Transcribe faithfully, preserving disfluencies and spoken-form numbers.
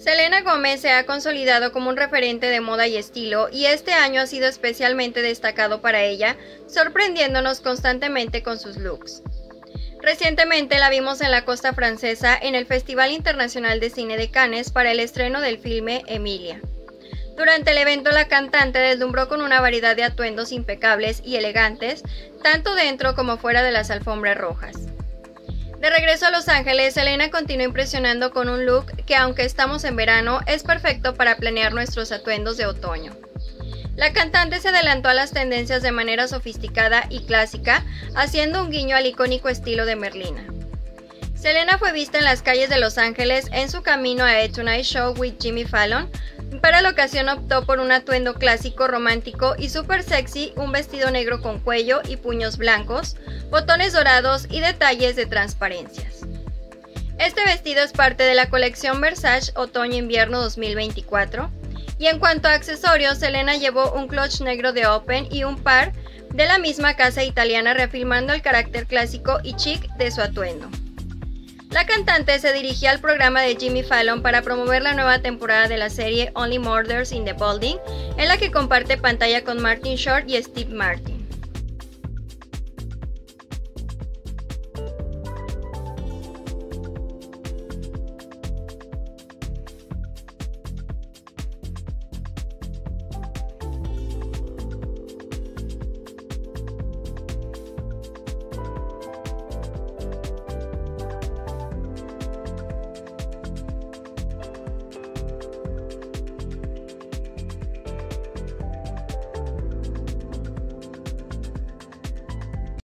Selena Gomez se ha consolidado como un referente de moda y estilo, y este año ha sido especialmente destacado para ella, sorprendiéndonos constantemente con sus looks. Recientemente la vimos en la costa francesa en el Festival Internacional de Cine de Cannes para el estreno del filme Emilia. Durante el evento la cantante deslumbró con una variedad de atuendos impecables y elegantes, tanto dentro como fuera de las alfombras rojas. De regreso a Los Ángeles, Selena continúa impresionando con un look que, aunque estamos en verano, es perfecto para planear nuestros atuendos de otoño. La cantante se adelantó a las tendencias de manera sofisticada y clásica, haciendo un guiño al icónico estilo de Merlina. Selena fue vista en las calles de Los Ángeles en su camino a The Tonight Show with Jimmy Fallon. Para la ocasión optó por un atuendo clásico, romántico y súper sexy, un vestido negro con cuello y puños blancos, botones dorados y detalles de transparencias. Este vestido es parte de la colección Versace Otoño-Invierno dos mil veinticuatro, y en cuanto a accesorios, Selena llevó un clutch negro de Open y un par de la misma casa italiana, reafirmando el carácter clásico y chic de su atuendo. La cantante se dirigía al programa de Jimmy Fallon para promover la nueva temporada de la serie Only Murders in the Building, en la que comparte pantalla con Martin Short y Steve Martin.